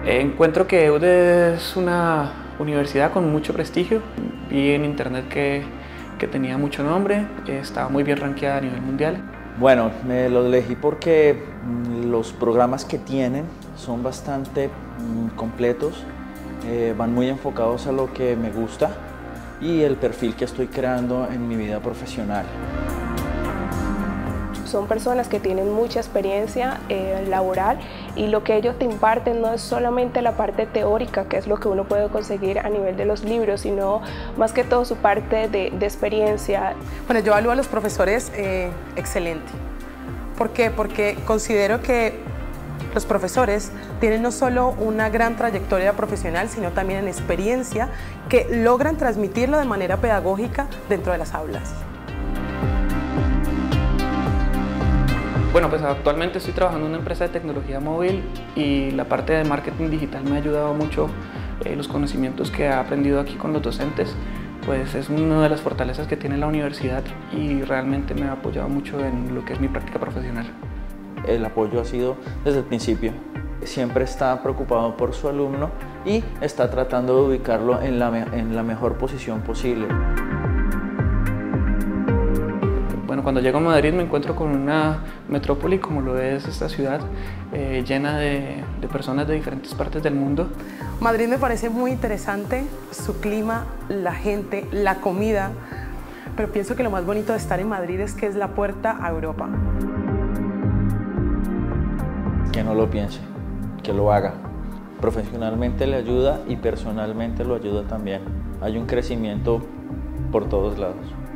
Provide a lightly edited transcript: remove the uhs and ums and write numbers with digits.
Encuentro que EUDE es una universidad con mucho prestigio. Vi en internet que tenía mucho nombre, estaba muy bien rankeada a nivel mundial. Bueno, me lo elegí porque los programas que tienen son bastante completos, van muy enfocados a lo que me gusta y el perfil que estoy creando en mi vida profesional. Son personas que tienen mucha experiencia laboral y lo que ellos te imparten no es solamente la parte teórica, que es lo que uno puede conseguir a nivel de los libros, sino más que todo su parte de experiencia. Bueno, yo evalúo a los profesores excelente. ¿Por qué? Porque considero que los profesores tienen no solo una gran trayectoria profesional, sino también en experiencia que logran transmitirlo de manera pedagógica dentro de las aulas. Bueno, pues actualmente estoy trabajando en una empresa de tecnología móvil y la parte de marketing digital me ha ayudado mucho. Los conocimientos que he aprendido aquí con los docentes, pues es una de las fortalezas que tiene la universidad y realmente me ha apoyado mucho en lo que es mi práctica profesional. El apoyo ha sido desde el principio. Siempre está preocupado por su alumno y está tratando de ubicarlo en la mejor posición posible. Bueno, cuando llego a Madrid me encuentro con una metrópoli como lo es esta ciudad, llena de personas de diferentes partes del mundo. Madrid me parece muy interesante, su clima, la gente, la comida, pero pienso que lo más bonito de estar en Madrid es que es la puerta a Europa. Que no lo piense, que lo haga. Profesionalmente le ayuda y personalmente lo ayuda también. Hay un crecimiento por todos lados.